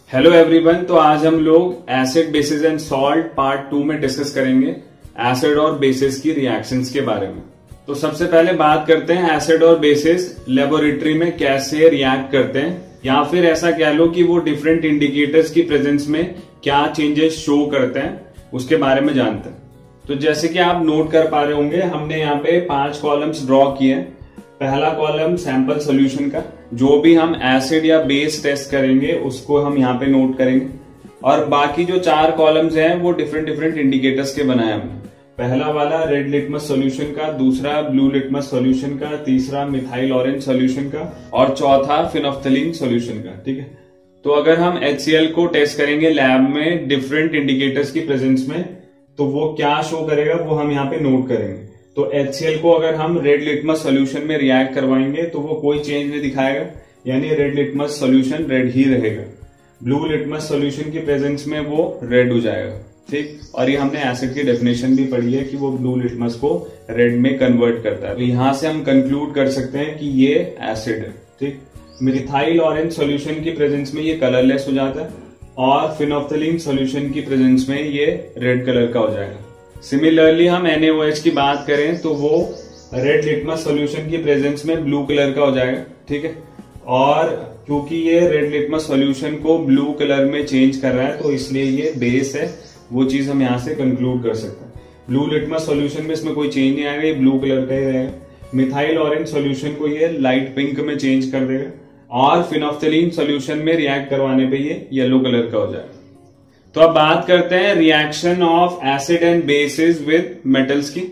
Hello everyone. तो आज हम लोग acid bases and salt part 2 में डिस्कस करेंगे एसिड और बेसिस की रिएक्शंस के बारे में। तो सबसे पहले बात करते हैं एसिड और बेसिस लेबोरेटरी में कैसे रिएक्ट करते हैं, या फिर ऐसा कह लो कि वो डिफरेंट इंडिकेटर्स की प्रेजेंस में क्या चेंजेस शो करते हैं, उसके बारे में जानते हैं। तो जैसे कि आप नोट कर पा रहे होंगे, हमने यहाँ पे 5 कॉलम्स ड्रॉ किए हैं। पहला कॉलम सैंपल सोल्यूशन का, जो भी हम एसिड या बेस टेस्ट करेंगे उसको हम यहाँ पे नोट करेंगे। और बाकी जो 4 कॉलम्स हैं वो डिफरेंट इंडिकेटर्स के बनाए हमने। पहला वाला रेड लिटमस सॉल्यूशन का, दूसरा ब्लू लिटमस सॉल्यूशन का, तीसरा मिथाइल ऑरेंज सॉल्यूशन का और चौथा फिनोफ्थलीन सॉल्यूशन का। ठीक है, तो अगर हम HCl को टेस्ट करेंगे लैब में डिफरेंट इंडिकेटर्स की प्रेजेंस में, तो वो क्या शो करेगा वो हम यहाँ पे नोट करेंगे। तो HCl को अगर हम रेड लिटमस सॉल्यूशन में रिएक्ट करवाएंगे तो वो कोई चेंज नहीं दिखाएगा, यानी रेड लिटमस सॉल्यूशन रेड ही रहेगा। ब्लू लिटमस सॉल्यूशन की प्रेजेंस में वो रेड हो जाएगा। ठीक, और ये हमने एसिड की डेफिनेशन भी पढ़ी है कि वो ब्लू लिटमस को रेड में कन्वर्ट करता है। तो यहां से हम कंक्लूड कर सकते हैं कि ये एसिड है। ठीक, मिथाइल ऑरेंज सॉल्यूशन की प्रेजेंस में ये कलरलेस हो जाता है और फिनोफ्थलीन सॉल्यूशन की प्रेजेंस में ये रेड कलर का हो जाएगा। सिमिलरली हम NaOH की बात करें तो वो रेड लिटमस सॉल्यूशन की प्रेजेंस में ब्लू कलर का हो जाएगा। ठीक है, और क्योंकि ये रेड लिटमस सॉल्यूशन को ब्लू कलर में चेंज कर रहा है तो इसलिए ये बेस है, वो चीज हम यहां से कंक्लूड कर सकते हैं। ब्लू लिटमस सॉल्यूशन में इसमें कोई चेंज नहीं आएगा, ये ब्लू कलर का ही रहेगा। मिथाइल ऑरेंज सॉल्यूशन को ये लाइट पिंक में चेंज कर देगा और फिनोफ्थलीन सॉल्यूशन में रिएक्ट करवाने पे ये येलो कलर का हो जाएगा। तो अब बात करते हैं reaction of acid and bases with metals की।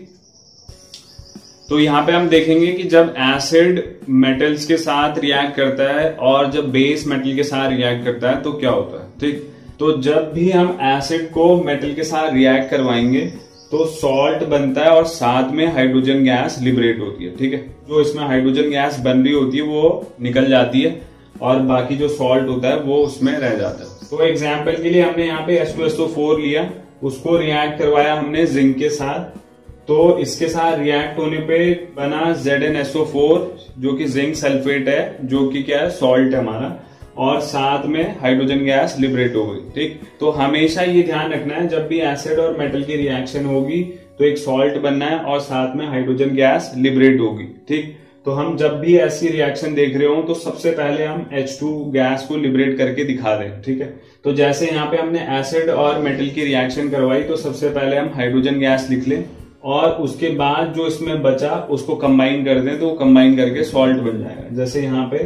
तो यहां पे हम देखेंगे कि जब एसिड मेटल्स के साथ रिएक्ट करता है और जब बेस मेटल के साथ रिएक्ट करता है तो क्या होता है। ठीक, तो जब भी हम एसिड को मेटल के साथ रिएक्ट करवाएंगे तो सॉल्ट बनता है और साथ में हाइड्रोजन गैस लिबरेट होती है। ठीक है, जो इसमें हाइड्रोजन गैस बन रही होती है वो निकल जाती है और बाकी जो सॉल्ट होता है वो उसमें रह जाता है। तो एग्जाम्पल के लिए हमने यहाँ पे H2SO4 लिया, उसको रिएक्ट करवाया हमने जिंक के साथ। तो इसके साथ रिएक्ट होने पे बना ZnSO4 जो कि जिंक सल्फेट है, जो कि क्या है, सॉल्ट है हमारा, और साथ में हाइड्रोजन गैस लिबरेट हो गई। ठीक, तो हमेशा ये ध्यान रखना है जब भी एसिड और मेटल की रिएक्शन होगी तो एक सॉल्ट बनना है और साथ में हाइड्रोजन गैस लिबरेट होगी। ठीक, तो हम जब भी ऐसी रिएक्शन देख रहे हो तो सबसे पहले हम H2 गैस को लिबरेट करके दिखा दें। ठीक है, तो जैसे यहाँ पे हमने एसिड और मेटल की रिएक्शन करवाई तो सबसे पहले हम हाइड्रोजन गैस लिख लें और उसके बाद जो इसमें बचा उसको कंबाइन कर दें, तो कंबाइन करके सॉल्ट बन जाएगा। जैसे यहाँ पे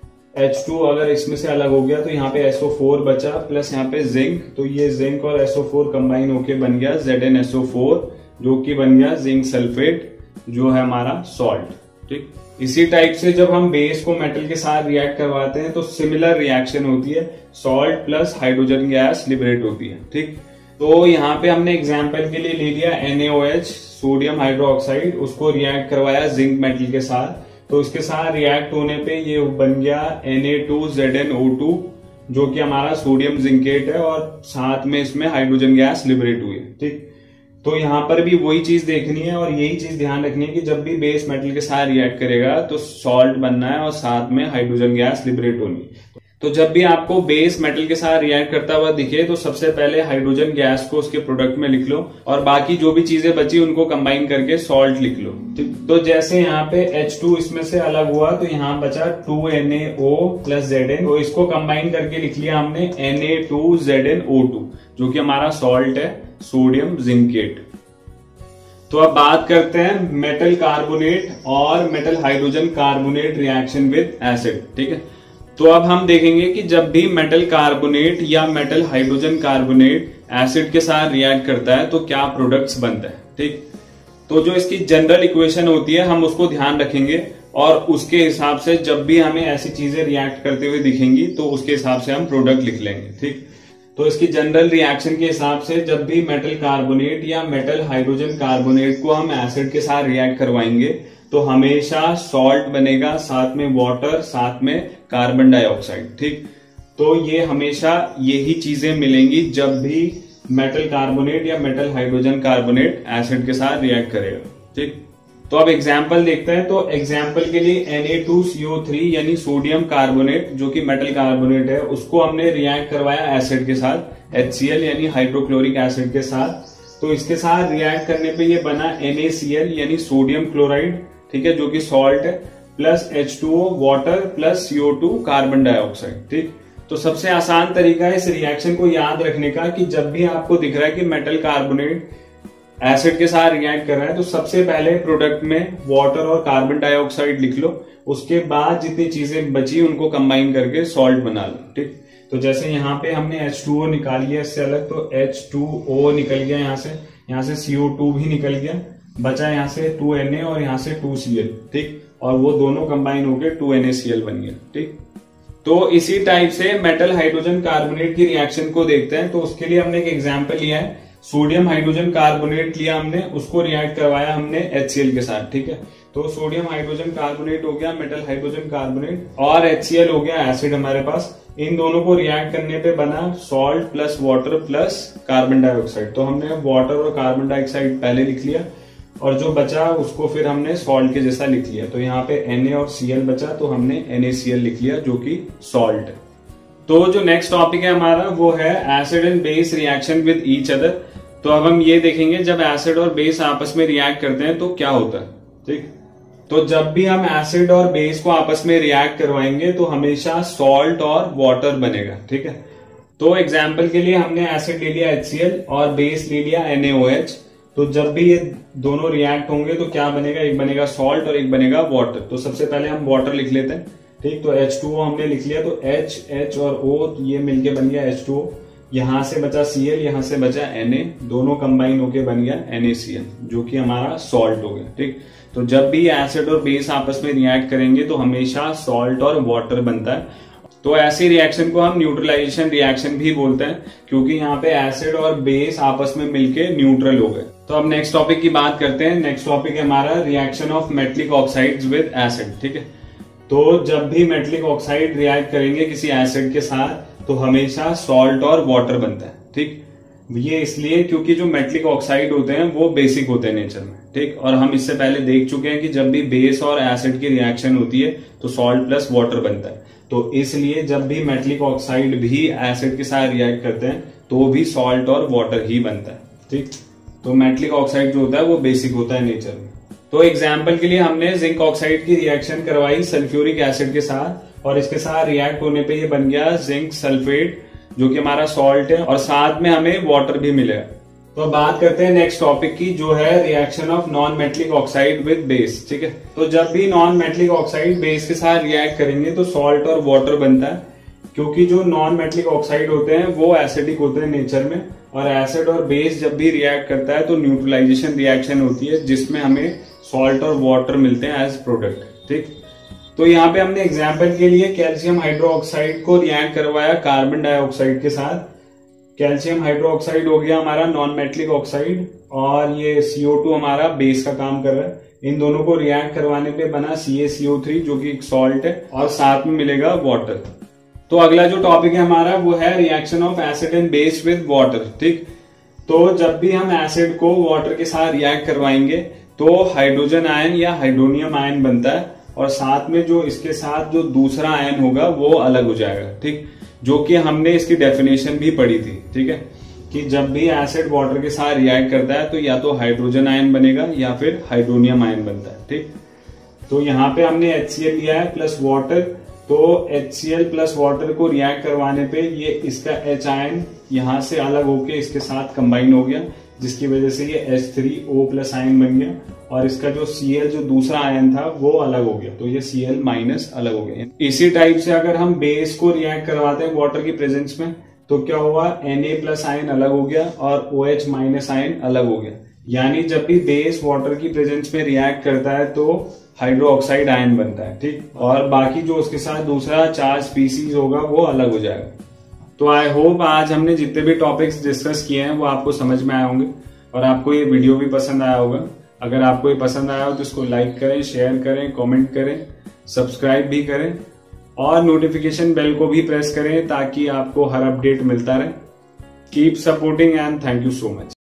H2 अगर इसमें से अलग हो गया तो यहाँ पे SO4 बचा प्लस यहाँ पे जिंक, तो ये जिंक और SO4 कंबाइन होके बन गया ZnSO4 जो कि बन गया जिंक सल्फेट जो है हमारा सॉल्ट। ठीक, इसी टाइप से जब हम बेस को मेटल के साथ रिएक्ट करवाते हैं तो सिमिलर रिएक्शन होती है, salt plus hydrogen gas liberate होती है। ठीक, तो यहाँ पे हमने एग्जांपल के लिए ले लिया NaOH सोडियम हाइड्रोक्साइड, उसको रिएक्ट करवाया जिंक मेटल के साथ, तो इसके साथ रिएक्ट होने पे ये बन गया Na2ZnO2 जो कि हमारा सोडियम जिंकेट है और साथ में इसमें हाइड्रोजन गैस लिबरेट हुई है। ठीक, तो यहां पर भी वही चीज देखनी है और यही चीज ध्यान रखनी है कि जब भी बेस मेटल के साथ रिएक्ट करेगा तो सॉल्ट बनना है और साथ में हाइड्रोजन गैस लिबरेट होनी है। तो जब भी आपको बेस मेटल के साथ रिएक्ट करता हुआ दिखे तो सबसे पहले हाइड्रोजन गैस को उसके प्रोडक्ट में लिख लो और बाकी जो भी चीजें बची उनको कंबाइन करके सॉल्ट लिख लो। तो जैसे यहाँ पे H2 इसमें से अलग हुआ तो यहाँ बचा 2NaO प्लस Zn, तो इसको कंबाइन करके लिख लिया हमने Na2ZnO2 जो कि हमारा सॉल्ट है, सोडियम जिंकेट। तो अब बात करते हैं मेटल कार्बोनेट और metal hydrogen carbonate reaction with acid. ठीक है, तो अब हम देखेंगे कि जब भी मेटल कार्बोनेट या मेटल हाइड्रोजन कार्बोनेट एसिड के साथ रिएक्ट करता है तो क्या प्रोडक्ट्स बनता है। ठीक, तो जो इसकी जनरल इक्वेशन होती है हम उसको ध्यान रखेंगे और उसके हिसाब से जब भी हमें ऐसी चीजें रिएक्ट करते हुए दिखेंगी तो उसके हिसाब से हम प्रोडक्ट लिख लेंगे। ठीक, तो इसकी जनरल रिएक्शन के हिसाब से जब भी मेटल कार्बोनेट या मेटल हाइड्रोजन कार्बोनेट को हम एसिड के साथ रिएक्ट करवाएंगे तो हमेशा सॉल्ट बनेगा, साथ में वाटर, साथ में कार्बन डाइऑक्साइड। ठीक, तो ये हमेशा यही चीजें मिलेंगी जब भी मेटल कार्बोनेट या मेटल हाइड्रोजन कार्बोनेट एसिड के साथ रिएक्ट करेगा। ठीक, तो अब एग्जाम्पल देखते हैं। तो एग्जाम्पल के लिए Na2CO3 यानी सोडियम कार्बोनेट जो कि मेटल कार्बोनेट है, उसको हमने रिएक्ट करवाया एसिड के साथ, HCl यानी हाइड्रोक्लोरिक एसिड के साथ। तो इसके साथ रिएक्ट करने पे ये बना NaCl यानी सोडियम क्लोराइड, ठीक है, जो कि सॉल्ट है, plus H2O water plus CO2 carbon dioxide. ठीक, तो सबसे आसान तरीका है इस रिएक्शन को याद रखने का कि जब भी आपको दिख रहा है कि मेटल कार्बोनेट एसिड के साथ रिएक्ट कर रहा है तो सबसे पहले प्रोडक्ट में वाटर और कार्बन डाइऑक्साइड लिख लो, उसके बाद जितनी चीजें बची उनको कंबाइन करके सॉल्ट बना लो। ठीक, तो जैसे यहाँ पे हमने H2O निकाल लिया इससे अलग, तो H2O निकल गया, यहाँ से CO2 भी निकल गया, बचा यहाँ से 2Na और यहाँ से 2Cl। ठीक, और वो दोनों कंबाइन होके 2NaCl बन गया। ठीक, तो इसी टाइप से मेटल हाइड्रोजन कार्बोनेट की रिएक्शन को देखते हैं। तो उसके लिए हमने एक एग्जाम्पल लिया है, सोडियम हाइड्रोजन कार्बोनेट लिया हमने, उसको रिएक्ट करवाया हमने HCl के साथ। ठीक है, तो सोडियम हाइड्रोजन कार्बोनेट हो गया मेटल हाइड्रोजन कार्बोनेट, और HCl हो गया एसिड हमारे पास। इन दोनों को रिएक्ट करने पे बना salt plus water plus carbon dioxide. तो हमने वाटर और कार्बन डाइऑक्साइड पहले लिख लिया, और जो बचा उसको फिर हमने सॉल्ट के जैसा लिख लिया। तो यहाँ पे Na और Cl बचा, तो हमने NaCl लिख लिया जो कि सॉल्ट है। तो जो नेक्स्ट टॉपिक है हमारा वो है acid and base reaction with each other. तो अब हम ये देखेंगे जब एसिड और बेस आपस में रिएक्ट करते हैं तो क्या होता है। ठीक, तो जब भी हम एसिड और बेस को आपस में रिएक्ट करवाएंगे तो हमेशा सॉल्ट और वाटर बनेगा। ठीक है, तो एग्जाम्पल के लिए हमने एसिड ले लिया HCl और बेस ले लिया NaOH। तो जब भी ये दोनों रिएक्ट होंगे तो क्या बनेगा, एक बनेगा सॉल्ट और एक बनेगा वाटर। तो सबसे पहले हम वाटर लिख लेते हैं। ठीक, तो H2O हमने लिख लिया, तो H और O ये मिलके बन गया H2O, यहां से बचा Cl, यहां से बचा Na, दोनों कंबाइन होके बन गया NaCl जो कि हमारा सॉल्ट हो गया। ठीक, तो जब भी एसिड और बेस आपस में रिएक्ट करेंगे तो हमेशा सॉल्ट और वाटर बनता है। तो ऐसी रिएक्शन को हम न्यूट्रलाइजेशन रिएक्शन भी बोलते हैं, क्योंकि यहाँ पे एसिड और बेस आपस में मिलके न्यूट्रल हो गए। तो अब नेक्स्ट टॉपिक की बात करते हैं। नेक्स्ट टॉपिक है हमारा reaction of metallic oxides with acid. ठीक है, तो जब भी मेटलिक ऑक्साइड रिएक्ट करेंगे किसी एसिड के साथ तो हमेशा सॉल्ट और वाटर बनता है। ठीक, ये इसलिए क्योंकि जो मेटलिक ऑक्साइड होते हैं वो बेसिक होते हैं नेचर में। ठीक, और हम इससे पहले देख चुके हैं कि जब भी बेस और एसिड की रिएक्शन होती है तो सॉल्ट प्लस वाटर बनता है। तो इसलिए जब भी मेटलिक ऑक्साइड भी एसिड के साथ रिएक्ट करते हैं तो भी सॉल्ट और वाटर ही बनता है। ठीक, तो मेटलिक ऑक्साइड जो होता है वो बेसिक होता है नेचर में। तो एग्जाम्पल के लिए हमने जिंक ऑक्साइड की रिएक्शन करवाई सल्फ्यूरिक एसिड के साथ, और इसके साथ रिएक्ट होने पे ये बन गया जिंक सल्फेट जो कि हमारा सॉल्ट है, और साथ में हमें वाटर भी मिलेगा। तो बात करते हैं नेक्स्ट टॉपिक की जो है reaction of non metallic oxide with base. ठीक है, तो जब भी नॉन मेटलिक ऑक्साइड बेस के साथ रिएक्ट करेंगे तो सॉल्ट और वाटर बनता है, क्योंकि जो नॉन मेटलिक ऑक्साइड होते हैं वो एसिडिक होते हैं नेचर में, और एसिड और बेस जब भी रिएक्ट करता है तो न्यूट्रलाइजेशन रिएक्शन होती है जिसमें हमें सॉल्ट और वाटर मिलते हैं एज प्रोडक्ट। ठीक, तो यहाँ पे हमने एग्जाम्पल के लिए कैल्शियम हाइड्रोक्साइड को रिएक्ट करवाया कार्बन डाइऑक्साइड के साथ। कैल्शियम हाइड्रोक्साइड हो गया हमारा नॉन मेटलिक ऑक्साइड, और ये CO2 हमारा बेस का काम कर रहा है। इन दोनों को रिएक्ट करवाने पे बना CaCO3 जो कि एक सॉल्ट है, और साथ में मिलेगा वाटर। तो अगला जो टॉपिक है हमारा वो है reaction of acid and base with water. ठीक, तो जब भी हम एसिड को वाटर के साथ रिएक्ट करवाएंगे तो हाइड्रोजन आयन या हाइड्रोनियम आयन बनता है, और साथ में जो इसके साथ जो दूसरा आयन होगा वो अलग हो जाएगा। ठीक, जो कि हमने इसकी डेफिनेशन भी पढ़ी थी। ठीक है, कि जब भी एसिड वाटर के साथ रिएक्ट करता है तो या तो हाइड्रोजन आयन बनेगा या फिर हाइड्रोनियम आयन बनता है। ठीक, तो यहाँ पे हमने HCl लिया है प्लस वाटर, तो HCl प्लस वाटर को रिएक्ट करवाने पे ये इसका H आयन यहां से अलग होके इसके साथ कंबाइन हो गया, जिसकी वजह से ये H3O प्लस आयन बन गया, और इसका जो Cl जो दूसरा आयन था वो अलग हो गया, तो ये Cl माइनस अलग हो गया। इसी टाइप से अगर हम बेस को रिएक्ट करवाते हैं वाटर की प्रेजेंस में तो क्या हुआ, Na प्लस आयन अलग हो गया और OH माइनस आयन अलग हो गया। यानी जब भी बेस वाटर की प्रेजेंस में रिएक्ट करता है तो हाइड्रोक्साइड आयन बनता है। ठीक, और बाकी जो उसके साथ दूसरा चार्ज स्पीसीज होगा वो अलग हो जाएगा। तो आई होप आज हमने जितने भी टॉपिक्स डिस्कस किए हैं वो आपको समझ में आए होंगे, और आपको ये वीडियो भी पसंद आया होगा। अगर आपको ये पसंद आया हो तो इसको लाइक करें, शेयर करें, कमेंट करें, सब्सक्राइब भी करें, और नोटिफिकेशन बेल को भी प्रेस करें ताकि आपको हर अपडेट मिलता रहे। Keep supporting and thank you so much.